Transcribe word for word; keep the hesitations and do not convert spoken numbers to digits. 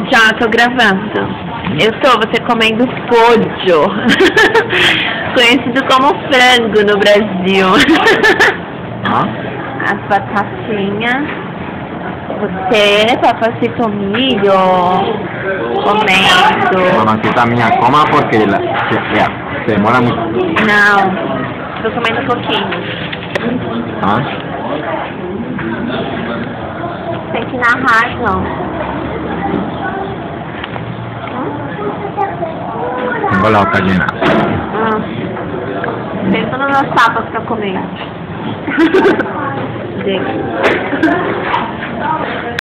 Já, tô gravando. Eu tô, você comendo pojo. Conhecido como frango no Brasil. Ah? As batatinhas. Você, papacito milho. Comendo. Mamacita mía, coma porque la, se, vea, se demora mucho. Não, tô comendo um pouquinho. Ah? Tem que narrar, não. Tengo la boca llena. Ah. Pensa nos meus tapas pra comer. Diga.